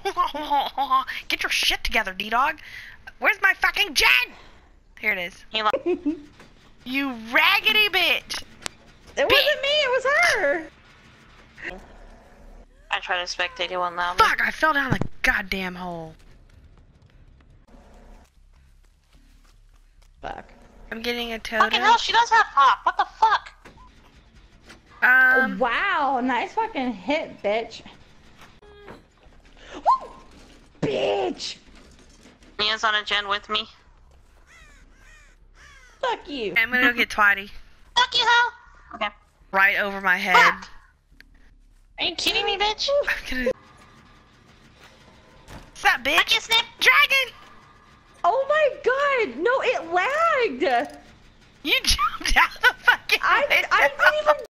Get your shit together, D-Dog. Where's my fucking gen? Here it is. You raggedy bitch. It wasn't me, it was her. I try to spectate, it won't allow me. Fuck, I fell down the goddamn hole. Fuck. I'm getting a totem. Fucking hell, she does have pop. What the fuck? Wow, nice fucking hit, bitch. Woo! Bitch! Nia's on a gen with me. Fuck you. I'm gonna go get Twatty. Fuck you, hell! Okay. Right over my head. Fuck. Are you kidding me, bitch? What's up, bitch? I can snap. Dragon! Oh my god! No, it lagged! You jumped out the fucking window. I didn't even